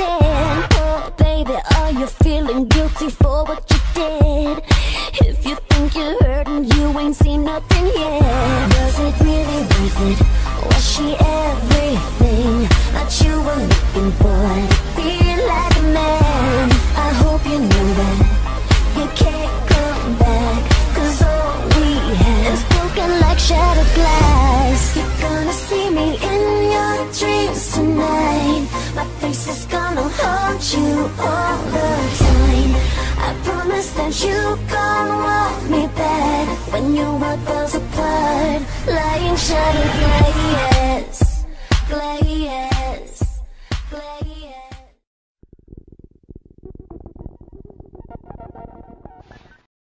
understand. Oh baby, are you feeling guilty for what you did? If you think you're hurting, you ain't seen nothing yet. Was it really worth it? Was she everything that you were looking for? To feel like a man, I hope you know that you can't come back, 'cause all we have is broken like shattered glass. You're gonna see me in your dreams tonight. My face is gonna haunt you all the time. I promise that you gon' want me back when your world falls apart, lying shattered glass, glass.